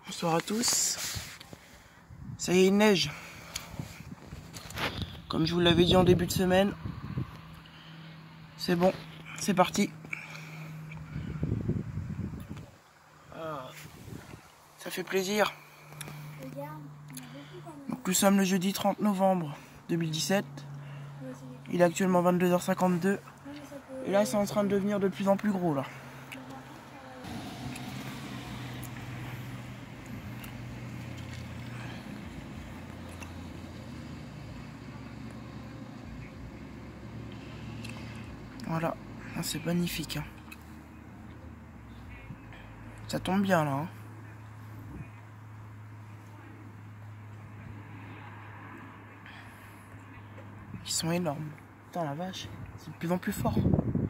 Bonsoir à tous. Ça y est, il neige. Comme je vous l'avais dit en début de semaine, c'est bon, c'est parti. Ça fait plaisir. Donc, nous sommes le jeudi 30 novembre 2017. Il est actuellement 22h52. Et là, c'est en train de devenir de plus en plus gros là. Voilà, c'est magnifique. Hein. Ça tombe bien là. Hein. Ils sont énormes. Putain la vache, c'est de plus en plus fort.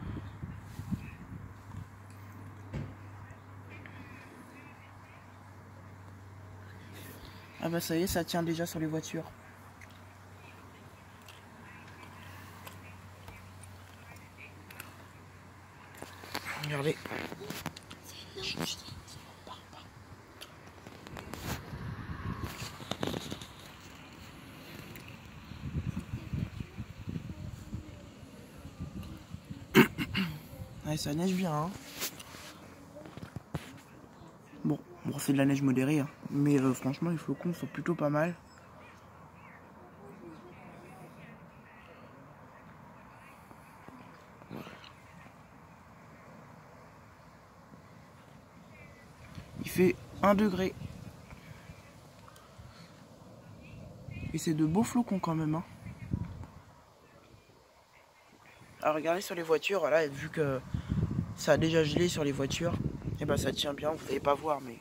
Ah bah ça y est, ça tient déjà sur les voitures. Regardez. Ouais, ça neige bien. Hein. Bon, c'est de la neige modérée. Hein. Mais franchement, les flocons sont plutôt pas mal. Il fait 1 degré. Et c'est de beaux flocons quand même. Hein. Alors regardez sur les voitures, voilà, vu que ça a déjà gelé sur les voitures, et ben ça tient bien, vous n'allez pas voir mais.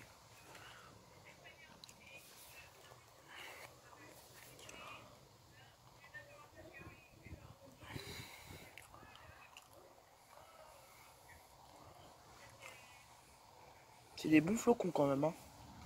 C'est des bons flocons quand même. Hein.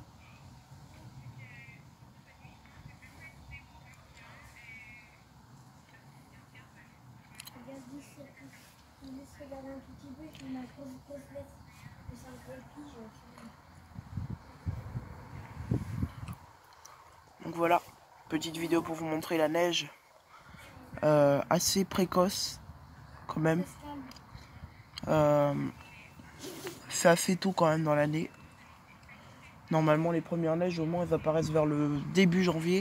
Donc voilà, petite vidéo pour vous montrer la neige. Assez précoce quand même. C'est assez tôt quand même dans l'année. Normalement les premières neiges au moins elles apparaissent vers le début janvier.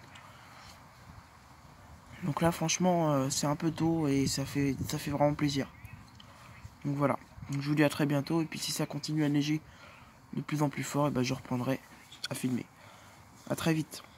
Donc là franchement c'est un peu tôt et ça fait vraiment plaisir. Donc voilà, donc, je vous dis à très bientôt et puis si ça continue à neiger de plus en plus fort, et ben je reprendrai à filmer. A très vite.